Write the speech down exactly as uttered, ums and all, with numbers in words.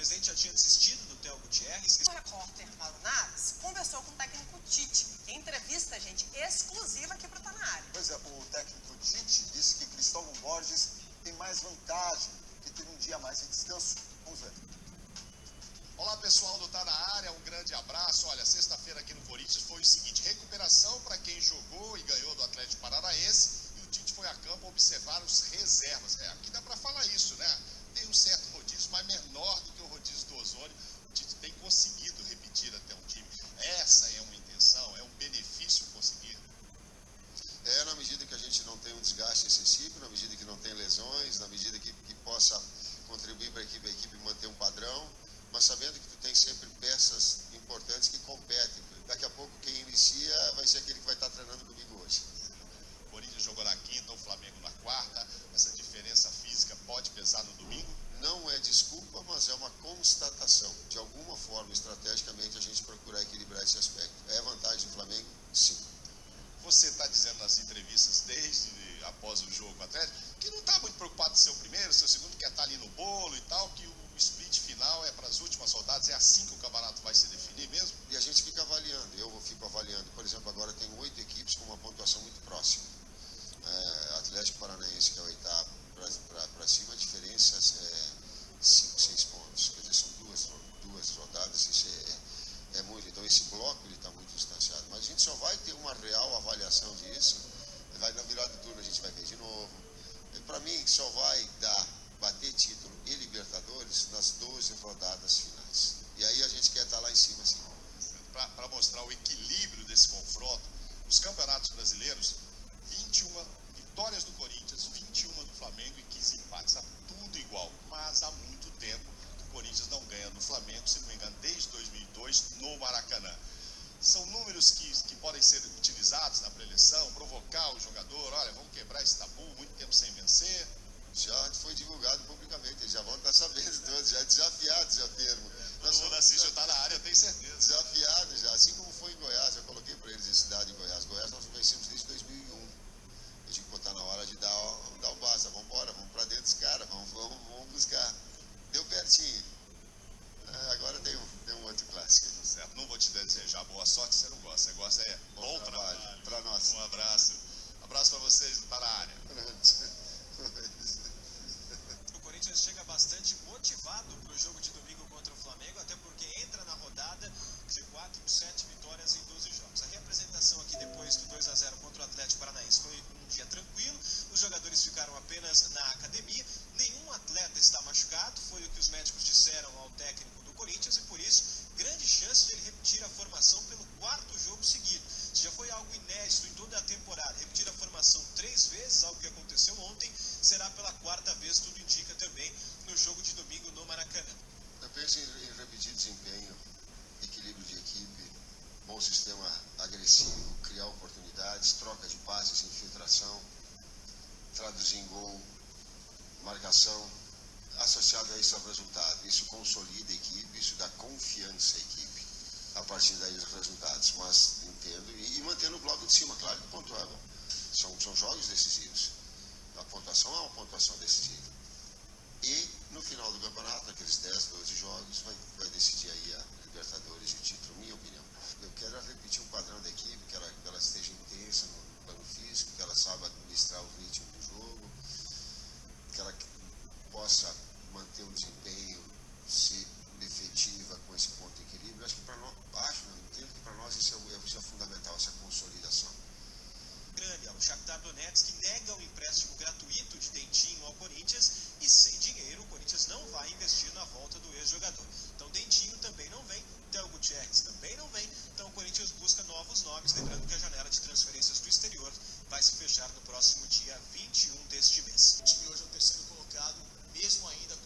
presidente já tinha desistido do Théo Gutierrez. O repórter Mauro Naves conversou com o técnico Tite, em entrevista, gente, exclusiva aqui para o Tá Na Área. Pois é, o técnico Tite disse que Cristóvão Borges tem mais vantagem, que teve um dia a mais de descanso. Vamos ver. Olá pessoal do Tá Na Área, um grande abraço. Olha, sexta-feira aqui no Corinthians foi o seguinte: recuperação para quem jogou e ganhou do Atlético Paranaense, e o Tite foi a campo observar os reservas. É, aqui dá para falar isso, né? Tem um certo rodízio, mas menor do que o rodízio do Ozônio. O Tite tem conseguido repetir até um time. Essa é uma intenção, é um benefício conseguir. É, na medida que a gente não tem um desgaste excessivo, na medida que não tem lesões, na medida que, que possa contribuir para a equipe, a equipe manter um padrão, mas sabendo que tu tem sempre peças importantes que competem. Daqui a pouco quem inicia vai ser aquele que vai estar treinando comigo hoje. O Corinthians jogou na quinta, o Flamengo na quarta. Essa diferença física pode pesar no domingo? Não é desculpa, mas é uma constatação. De alguma forma, estrategicamente, a gente procurar equilibrar esse aspecto. É vantagem do Flamengo? Sim. Você está dizendo nas entrevistas, desde após o jogo Atlético, que não está muito preocupado em ser o primeiro, ser o segundo, quer estar ali no bolo e tal, que o split final é para as últimas rodadas, é assim que o campeonato vai se definir mesmo? E a gente fica avaliando, eu fico avaliando. Por exemplo, agora tem oito equipes com uma pontuação muito próxima. É, Atlético Paranaense, que é o oitavo, para cima, a diferença é cinco, seis pontos. Quer dizer, são duas, duas rodadas, isso é, é muito. Então, esse bloco está muito distanciado. Mas a gente só vai ter uma real avaliação disso. Vai na virada do turno, a gente vai ver de novo. Para mim, só vai dar, bater título e Libertadores nas doze rodadas finais. E aí a gente quer estar lá em cima, assim. Para mostrar o equilíbrio desse confronto, os campeonatos brasileiros, vinte e uma vitórias do Corinthians, vinte e uma do Flamengo e quinze empates. Está tudo igual, mas há muito tempo que o Corinthians não ganha do Flamengo, se não me engano, desde dois mil e dois, no Maracanã. São números que, que podem ser utilizados na preleção, provocar o jogador, olha, vamos quebrar esse tabu, muito tempo sem vencer. Já foi divulgado publicamente, eles já vão estar sabendo todos, já desafiados já termo. Todo mundo assiste o Tá Na Área, eu tenho certeza. Desafiados já, assim como foi em Goiás, eu coloquei para eles em cidade em Goiás. Goiás nós vencemos desde dois mil e um. Eu tinha que botar na hora de dar, dar o basta, vamos embora, vamos para dentro dos caras, vamos, vamos, vamos buscar. Deu pertinho. É, agora tem um, tem um outro clássico. Certo, não vou te desejar boa sorte, você não gosta. Você gosta é bom, bom trabalho, trabalho. Para nós. Um abraço. Abraço para vocês do Tá Na Área. O Corinthians chega bastante motivado para o jogo de domingo contra o Flamengo, até porque entra na rodada G quatro com sete vitórias em doze jogos. A reapresentação aqui depois do dois a zero contra o Atlético Paranaense foi um dia tranquilo, os jogadores ficaram apenas na academia, nenhum atleta está machucado, foi o que os médicos disseram ao técnico do Corinthians, e por isso, grande chance de ele repetir a formação pelo quarto jogo seguido. Se já foi algo inédito em toda a temporada, repetir a formação três vezes, algo que aconteceu ontem, será pela quarta vez, tudo indica também, no jogo de domingo no Maracanã. Eu penso em, em repetir desempenho, equilíbrio de equipe, bom sistema agressivo, criar oportunidades, troca de passes, infiltração, traduzir em gol, marcação, associado a isso ao resultado. Isso consolida a equipe, isso dá confiança à equipe, a partir daí os resultados. Mas entendo, e, e mantendo o bloco de cima, claro que pontuavam. São, são jogos decisivos. A pontuação é uma pontuação decisiva. E no final do campeonato, naqueles dez, doze jogos, vai, vai decidir aí a Libertadores e o título, minha opinião. Eu quero repetir um padrão da equipe, que ela, que ela esteja intensa no plano físico, que ela saiba administrar o ritmo do jogo, que ela possa manter um desempenho, ser efetiva com esse ponto de equilíbrio. Acho que para nós, acho, não entendo que para nós isso é, isso é fundamental, essa consolidação. O Shakhtar Donetsk nega o empréstimo gratuito de Dentinho ao Corinthians e sem dinheiro o Corinthians não vai investir na volta do ex-jogador. Então Dentinho também não vem, Théo Gutierrez também não vem, então o Corinthians busca novos nomes, lembrando que a janela de transferências do exterior vai se fechar no próximo dia vinte e um deste mês. O time hoje é o terceiro colocado, mesmo ainda